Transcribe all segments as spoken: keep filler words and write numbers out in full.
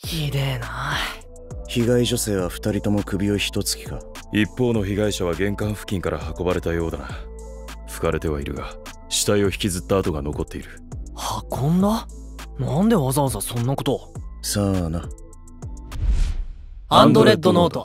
ひでえな。 被害女性はふたりとも首を一突きか。 一方の被害者は玄関付近から運ばれたようだな。拭かれてはいるが死体を引きずった跡が残っている。 運んだ？なんでわざわざそんなことを。 さあな。 アンドレッドノート。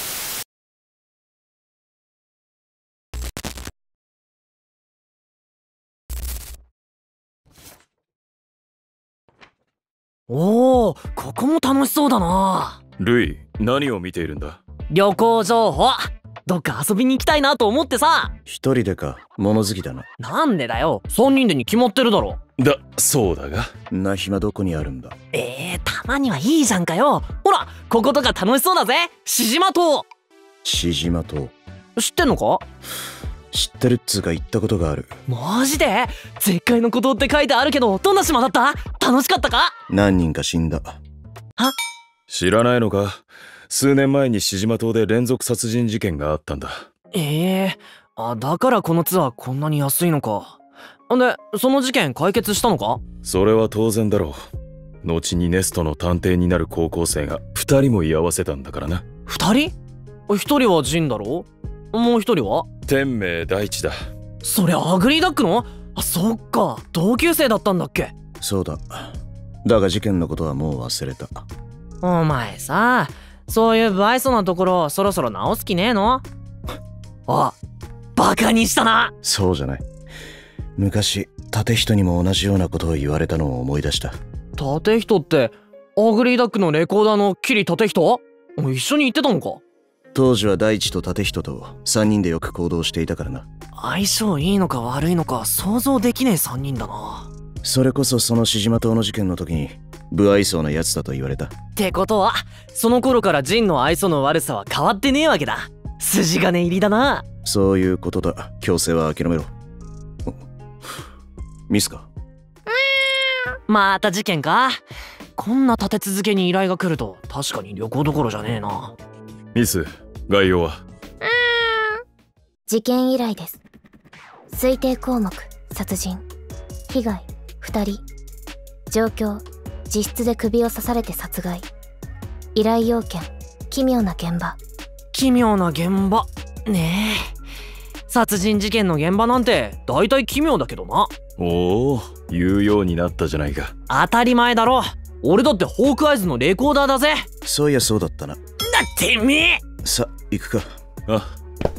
おお、ここも楽しそうだな。 ルイ、何を見ているんだ？ 旅行情報。どっか遊びに行きたいなと思ってさ。 一人でか。物好きだな。 なんでだよ、さんにんでに決まってるだろ。 だ、そうだが。 な暇どこにあるんだ？ えー、たまにはいいじゃんかよ。ほら、こことか楽しそうだぜ。しじま島。 しじま島。 知ってんのか？ 知ってるっつうか行ったことがある。 マジで？絶海の孤島って書いてあるけど、どんな島だった？楽しかったか？ 何人か死んだ。 は？ 知らないのか？数年前にしじま島で連続殺人事件があったんだ。 ええー、あ、だからこのツアーこんなに安いのか。で、その事件解決したのか？ それは当然だろう。後にネストの探偵になる高校生がふたりも居合わせたんだからな。 ふたり？ひとりはジンだろ？もうひとりは？ 天明大地だ。 それアグリーダックの？あ、そっか、同級生だったんだっけ？ そうだ。だが事件のことはもう忘れた。 お前さ、そういう不愛想なところそろそろ直す気ねえの？あ、バカにしたな。 そうじゃない。昔盾人にも同じようなことを言われたのを思い出した。 盾人ってアグリーダックのレコーダーのキリ盾人？一緒に行ってたのか？ 当時は大地と盾人とさんにんでよく行動していたからな。 相性いいのか悪いのか想像できねえさんにんだな。 それこそそのしじま島の事件の時に不愛想なやつだと言われた。 ってことはその頃からジンの愛想の悪さは変わってねえわけだ。筋金入りだな。 そういうことだ。強制は諦めろ。ミスか？ また事件か？こんな立て続けに依頼が来ると確かに旅行どころじゃねえな。 ミス、概要は？ 事件依頼です。推定項目殺人、被害ふたり、状況自室で首を刺されて殺害、依頼要件奇妙な現場。 奇妙な現場ねえ。殺人事件の現場なんて大体奇妙だけどな。 おお、言うようになったじゃないか。 当たり前だろ。俺だってホークアイズのレコーダーだぜ。 そういやそうだったな。 だってめえ。 さ、行くか。 あ。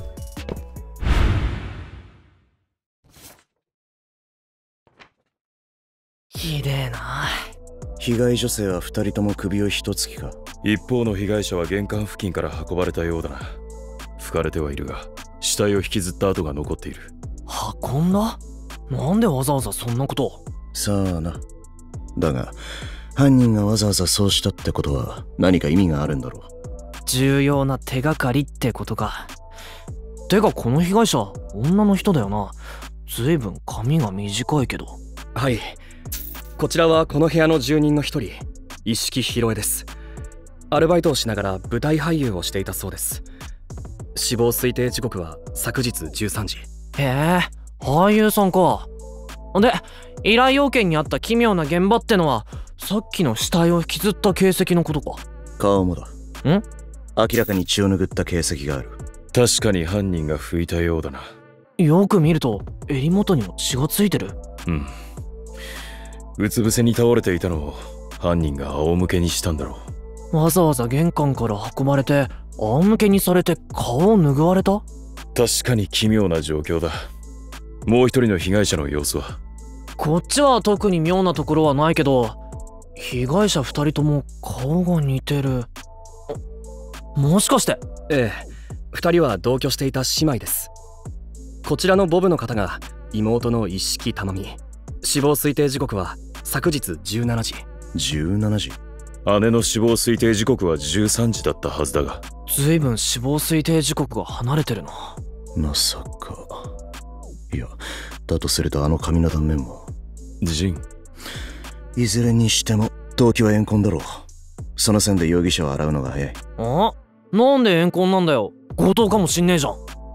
ひでえな。 被害女性はふたりとも首を一突きか。 一方の被害者は玄関付近から運ばれたようだな。拭かれてはいるが死体を引きずった跡が残っている。 運んだ？なんでわざわざそんなことを。 さあな。だが犯人がわざわざそうしたってことは何か意味があるんだろう。 重要な手がかりってことか。てかこの被害者女の人だよな。ずいぶん髪が短いけど。 はい、こちらはこの部屋の住人の一人、一色博恵です。アルバイトをしながら舞台俳優をしていたそうです。死亡推定時刻は昨日じゅうさんじ。 へえ、俳優さんか。で、依頼要件にあった奇妙な現場ってのはさっきの死体を引きずった形跡のことか。 顔もだ。 ん？ 明らかに血を拭った形跡がある。 確かに犯人が拭いたようだな。 よく見ると襟元にも血がついてる。 うん。うつ伏せに倒れていたのを犯人が仰向けにしたんだろう。わざわざ玄関から運ばれて仰向けにされて顔を拭われた？ 確かに奇妙な状況だ。もう一人の被害者の様子は？ こっちは特に妙なところはないけど、被害者二人とも顔が似てる。もしかして？ ええ、二人は同居していた姉妹です。こちらのボブの方が妹の一色珠美。死亡推定時刻は昨日じゅうしちじ。 じゅうしちじ？ 姉の死亡推定時刻はじゅうさんじだったはずだが。 ずいぶん死亡推定時刻が離れてるな。 まさか。いや、だとするとあの髪の断面も。 ジン。 いずれにしても動機は怨恨だろう。その線で容疑者を洗うのが早い。 あ？なんで怨恨なんだよ。強盗かもしんねえじゃん。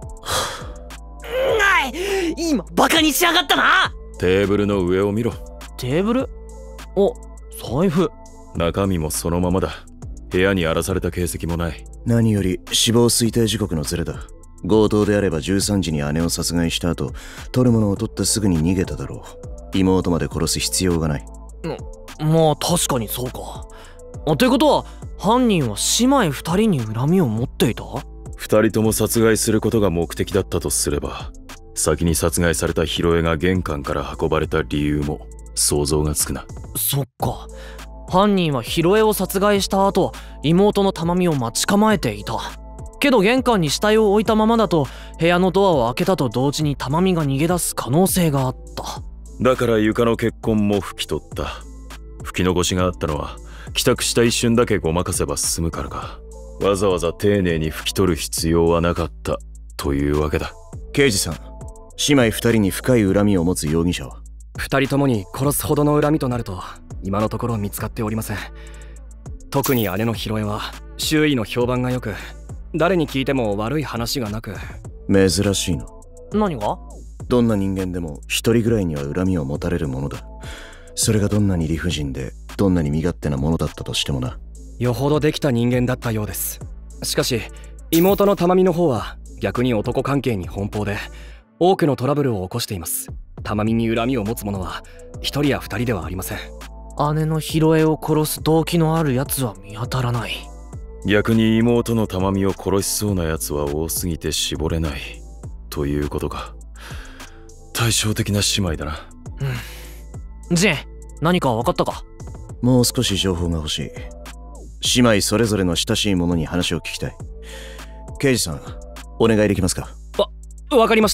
ない、今バカにしやがったな。 テーブルの上を見ろ。 テーブル？お、財布。 中身もそのままだ。部屋に荒らされた形跡もない。 何より死亡推定時刻のズレだ。強盗であればじゅうさんじに姉を殺害した後、取るものを取ってすぐに逃げただろう。妹まで殺す必要がない。 まあ確かにそうか。あ、ということは犯人は姉妹二人に恨みを持っていた？ 二人とも殺害することが目的だったとすれば、先に殺害されたヒロエが玄関から運ばれた理由も想像がつくな。 そっか。犯人はヒロエを殺害した後、妹の珠美を待ち構えていた。けど玄関に死体を置いたままだと、部屋のドアを開けたと同時に珠美が逃げ出す可能性があった。 だから床の血痕も拭き取った。拭き残しがあったのは帰宅した一瞬だけごまかせば済むからか。わざわざ丁寧に拭き取る必要はなかったというわけだ。 刑事さん、姉妹二人に深い恨みを持つ容疑者は？ 二人ともに殺すほどの恨みとなると今のところ見つかっておりません。特に姉のヒロエは周囲の評判が良く、誰に聞いても悪い話がなく。 珍しいな。 何が？ どんな人間でも一人ぐらいには恨みを持たれるものだ。それがどんなに理不尽でどんなに身勝手なものだったとしてもな。 よほどできた人間だったようです。しかし妹の珠美の方は逆に男関係に奔放で多くのトラブルを起こしています。珠美に恨みを持つ者は一人や二人ではありません。 姉のヒロエを殺す動機のあるやつは見当たらない。 逆に妹の珠美を殺しそうなやつは多すぎて絞れないということか。対照的な姉妹だな。 うん。ジェン、何か分かったか？ もう少し情報が欲しい。姉妹それぞれの親しい者に話を聞きたい。刑事さん、お願いできますか？ わ、わかりました。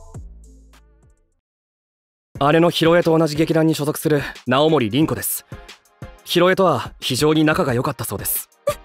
姉のヒロエと同じ劇団に所属する直森凛子です。ヒロエとは非常に仲が良かったそうです。 ど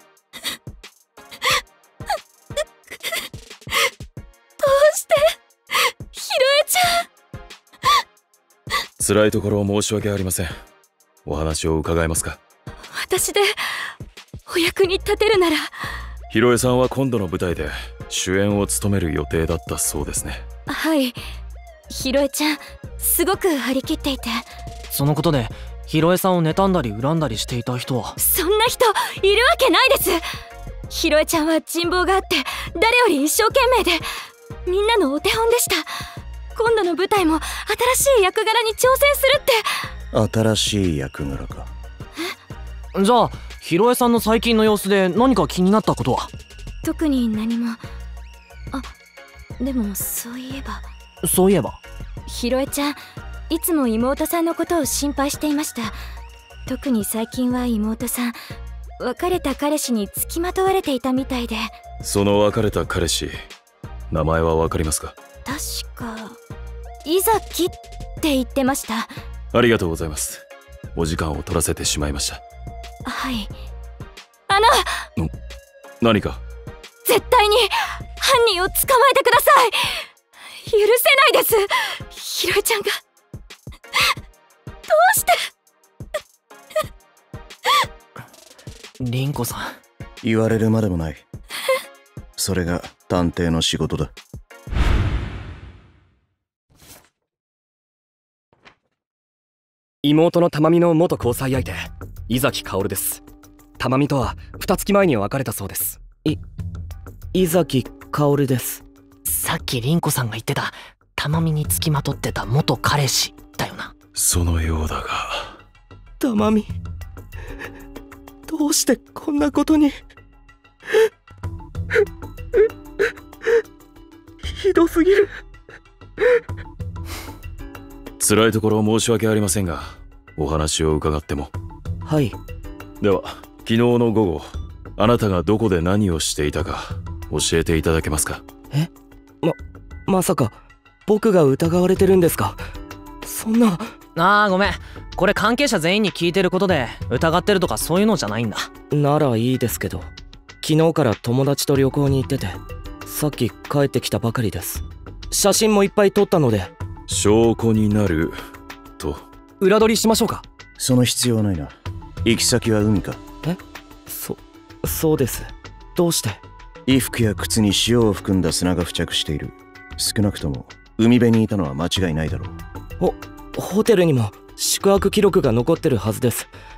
うしてヒロエちゃん。 辛いところ申し訳ありません。お話を伺えますか？ 私でお役に立てるなら。 ヒロエさんは今度の舞台で主演を務める予定だったそうですね。 はい、ヒロエちゃんすごく張り切っていて。 そのことでヒロエさんを妬んだり恨んだりしていた人は？ そんな人いるわけないです。ヒロエちゃんは人望があって誰より一生懸命でみんなのお手本でした。今度の舞台も新しい役柄に挑戦するって。 新しい役柄か。 え？じゃあヒロエさんの最近の様子で何か気になったことは？ 特に何も。あ、でもそういえば。 そういえばヒロエちゃんいつも妹さんのことを心配していました。特に最近は妹さん別れた彼氏に付きまとわれていたみたいで。 その別れた彼氏、名前は分かりますか？ 確か伊崎って言ってました。 ありがとうございます。お時間を取らせてしまいました。 はい。あの何か？ 絶対に犯人を捕まえてください。許せないです。ヒロエちゃんがどうして。 凛子さん、 言われるまでもない。それが探偵の仕事だ。 妹の珠美の元交際相手伊崎薫です。珠美とは二月前に別れたそうです。 い伊崎薫です。 さっき凛子さんが言ってた珠美につきまとってた元彼氏だよな。 そのようだが。 珠美、どうしてこんなことに。ひどすぎる。 辛いところ申し訳ありませんが、お話を伺っても？ はい。 では昨日の午後、あなたがどこで何をしていたか教えていただけますか？ え、ままさか僕が疑われてるんですか？そんな。 あーごめん、これ関係者全員に聞いてることで疑ってるとかそういうのじゃないんだ。 ならいいですけど、昨日から友達と旅行に行っててさっき帰ってきたばかりです。写真もいっぱい撮ったので。 証拠になると。 裏取りしましょうか？ その必要はないな。行き先は海か？ え、そそうです。どうして？ 衣服や靴に塩を含んだ砂が付着している。少なくとも海辺にいたのは間違いないだろう。 ホテルにも宿泊記録が残ってるはずです。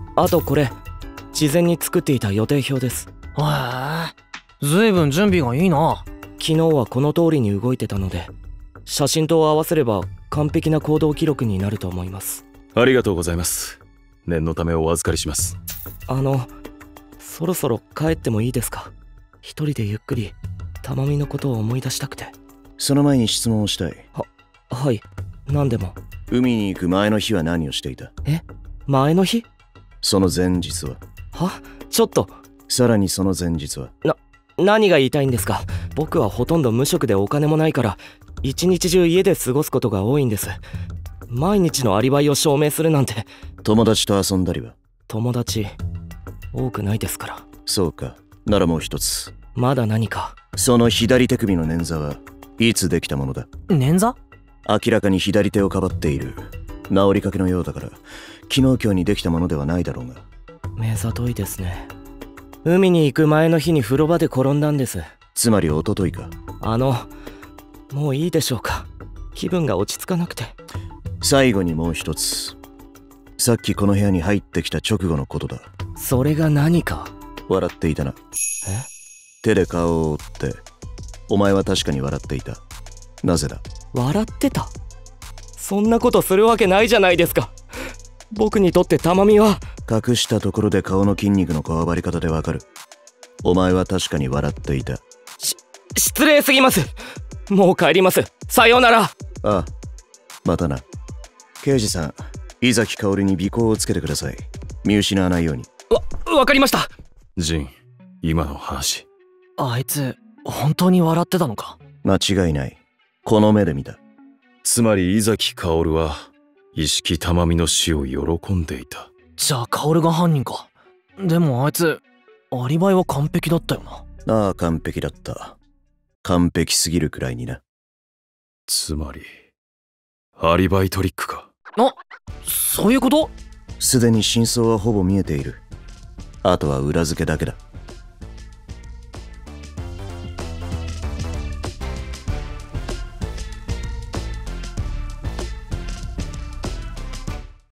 あとこれ事前に作っていた予定表です。 へえ、ずいぶん準備がいいな。 昨日はこの通りに動いてたので、写真と合わせれば完璧な行動記録になると思います。 ありがとうございます。念のためお預かりします。 あのそろそろ帰ってもいいですか？一人でゆっくりたまみのことを思い出したくて。 その前に質問をしたい。 ははい、何でも。 海に行く前の日は何をしていた？ え、前の日？ その前日は？ は、ちょっと。 さらにその前日は？ な、何が言いたいんですか？僕はほとんど無職でお金もないから一日中家で過ごすことが多いんです。毎日のアリバイを証明するなんて。 友達と遊んだりは？ 友達多くないですから。 そうか、ならもう一つ。 まだ何か？ その左手首の捻挫はいつできたものだ？ 捻挫？ 明らかに左手をかばっている。治りかけのようだから昨日今日にできたものではないだろうが。 目ざといですね。海に行く前の日に風呂場で転んだんです。 つまり一昨日か。 あのもういいでしょうか？気分が落ち着かなくて。 最後にもう一つ。さっきこの部屋に入ってきた直後のことだ。 それが何か？ 笑っていたな。 え？ 手で顔を覆ってお前は確かに笑っていた。なぜだ？ 笑ってた？そんなことするわけないじゃないですか。僕にとってタマミは。 隠したところで顔の筋肉のこわばり方でわかる。お前は確かに笑っていた。 し失礼すぎます。もう帰ります。さようなら。 ああ、またな。刑事さん、伊崎薫に尾行をつけてください。見失わないように。 わ、わかりました。 ジン、今の話。 あいつ本当に笑ってたのか？ 間違いない。この目で見た。 つまり伊崎薫は一色玉美の死を喜んでいた。 じゃあ薫が犯人か。でもあいつアリバイは完璧だったよな。 ああ、完璧だった。完璧すぎるくらいにな。 つまりアリバイトリックか。 あ、そういうこと？ すでに真相はほぼ見えている。あとは裏付けだけだ。